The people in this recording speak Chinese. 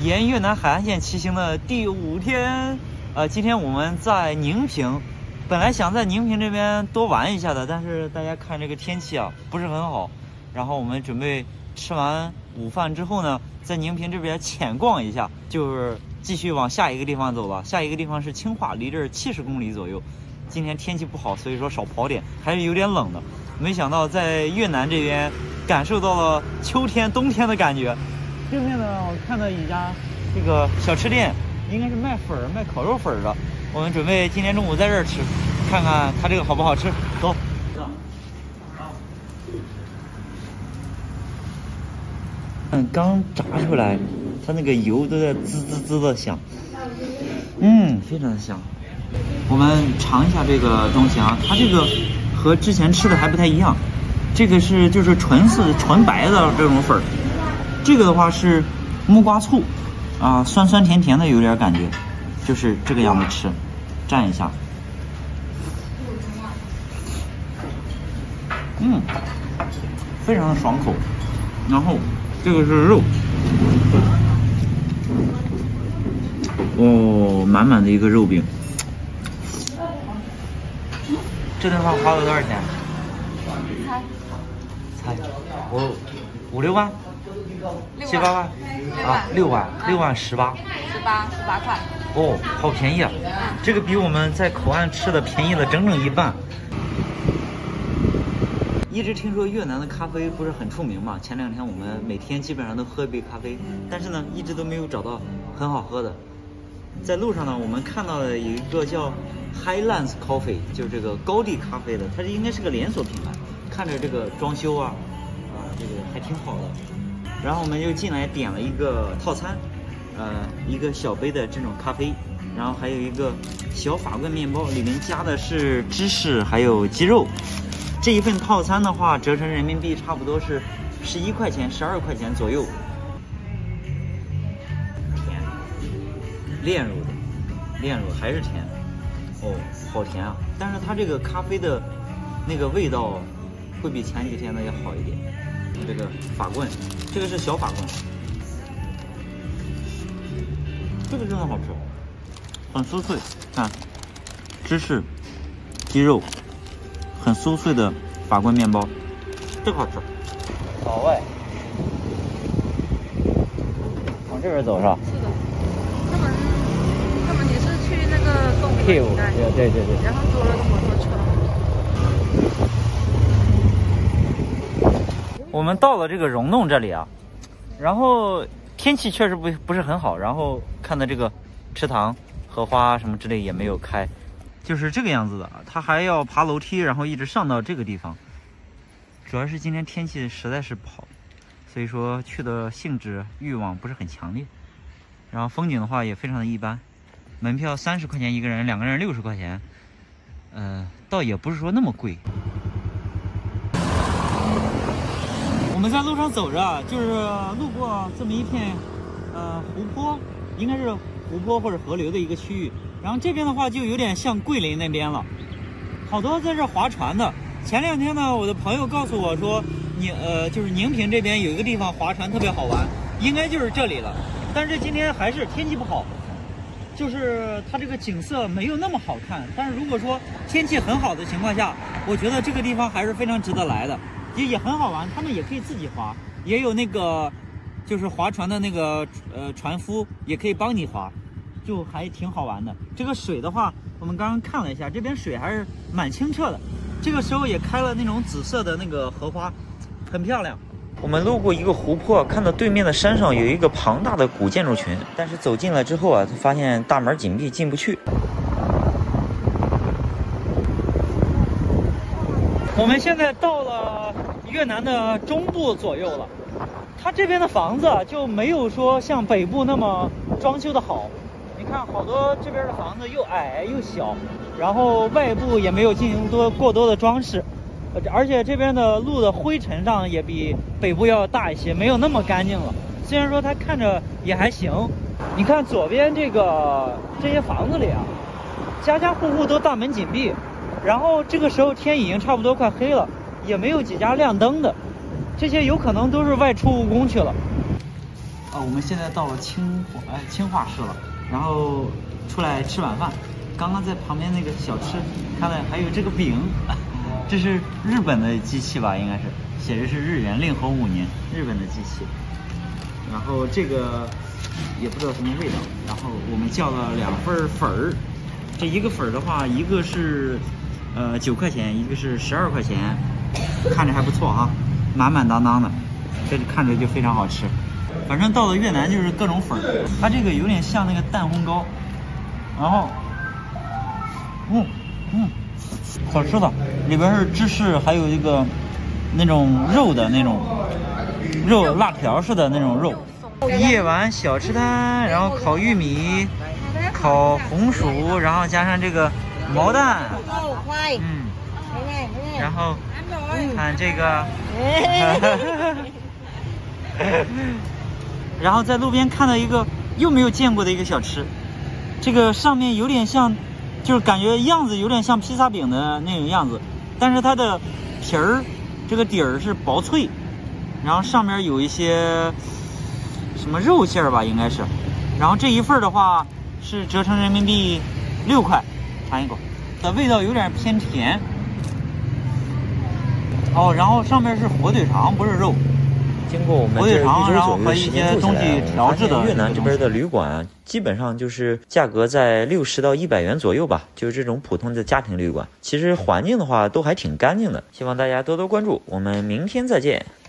沿越南海岸线骑行的第5天，今天我们在宁平，本来想在宁平这边多玩一下的，但是大家看这个天气啊不是很好，然后我们准备吃完午饭之后呢，在宁平这边浅逛一下，就是继续往下一个地方走吧。下一个地方是清化，离这儿70公里左右。今天天气不好，所以说少跑点，还是有点冷的。没想到在越南这边感受到了秋天、冬天的感觉。对面呢，我看到一家这个小吃店，应该是卖粉儿、卖烤肉粉儿的。我们准备今天中午在这儿吃，看看它这个好不好吃。走。刚炸出来，它那个油都在滋滋滋的响，非常的香。我们尝一下这个东西啊，它这个和之前吃的还不太一样，这个是就是纯白的这种粉儿。这个的话是木瓜醋啊，酸酸甜甜的，有点感觉，就是这个样子吃，蘸一下，非常的爽口。然后这个是肉，满满的一个肉饼。这顿饭花了多少钱？猜，我5、6万。7、8万啊，6万18 块。 哦，好便宜啊！这个比我们在口岸吃的便宜了整整1半。一直听说越南的咖啡不是很出名嘛，前2天我们每天基本上都喝一杯咖啡，但是呢，一直都没有找到很好喝的。在路上呢，我们看到了有一个叫 Highlands Coffee， 就是这个高地咖啡的，它应该是个连锁品牌。看着这个装修啊，这个还挺好的。然后我们就进来点了一个套餐，一个小杯的这种咖啡，然后还有一个小法棍面包，里面加的是芝士还有鸡肉。这一份套餐的话，折成人民币差不多是11块钱、12块钱左右。甜，炼乳还是甜，好甜啊！但是它这个咖啡的那个味道会比前几天的要好一点。这个法棍，这个是小法棍，这个真的好吃，很酥脆。看，芝士、鸡肉，很酥脆的法棍面包，这个好吃。老外，往这边走是吧？ 是的，他们也是去那个动物园应该。 对。 然后坐了那么多车。 我们到了这个溶洞这里啊，然后天气确实不是很好，然后看到这个池塘、荷花什么之类也没有开，就是这个样子的。它还要爬楼梯，然后一直上到这个地方。主要是今天天气实在是不好，所以说去的兴致欲望不是很强烈。然后风景的话也非常的一般，门票30块钱一个人，2个人60块钱，倒也不是说那么贵。我们在路上走着，就是路过这么一片，湖泊，应该是湖泊或者河流的一个区域。然后这边的话就有点像桂林那边了，好多在这划船的。前2天呢，我的朋友告诉我说，就是宁平这边有一个地方划船特别好玩，应该就是这里了。但是今天还是天气不好，就是它这个景色没有那么好看。但是如果说天气很好的情况下，我觉得这个地方还是非常值得来的。也很好玩，他们也可以自己划，也有那个就是划船的那个船夫也可以帮你划，就还挺好玩的。这个水的话，我们刚刚看了一下，这边水还是蛮清澈的。这个时候也开了那种紫色的那个荷花，很漂亮。我们路过一个湖泊，看到对面的山上有一个庞大的古建筑群，但是走近了之后啊，发现大门紧闭，进不去。我们现在到了越南的中部左右了，它这边的房子就没有说像北部那么装修的好。你看，好多这边的房子又矮又小，然后外部也没有进行过多的装饰，而且这边的路的灰尘上也比北部要大一些，没有那么干净了。虽然说它看着也还行，你看左边这些房子里啊，家家户户都大门紧闭。然后这个时候天已经差不多快黑了，也没有几家亮灯的，这些有可能都是外出务工去了。 我们现在到了清化市了，然后出来吃晚饭。刚刚在旁边那个小吃看到还有这个饼，这是日本的机器吧？应该是写着是日元令和5年，日本的机器。然后这个也不知道什么味道。然后我们叫了2份粉儿，这一个粉儿的话，一个是9块钱，一个是12块钱，看着还不错哈，满满当当的，这看着就非常好吃。反正到了越南就是各种粉儿，它这个有点像那个蛋烘糕，然后。好吃的，里边是芝士，还有这个那种肉的那种肉辣条似的那种肉。夜晚小吃摊，然后烤玉米、烤红薯，然后加上这个毛蛋，然后看这个，然后在路边看到一个又没有见过的一个小吃，这个上面有点像。就是感觉样子有点像披萨饼的那种样子，但是它的皮儿这个底儿是薄脆，然后上面有一些什么肉馅儿吧，应该是。然后这一份的话是折成人民币6块，尝一口，的味道有点偏甜。然后上面是火腿肠，不是肉。 经过我们这1周左右的时间住下来，我发现越南这边的旅馆啊，基本上就是价格在60到100元左右吧，就是这种普通的家庭旅馆。其实环境的话都还挺干净的，希望大家多多关注，我们明天再见。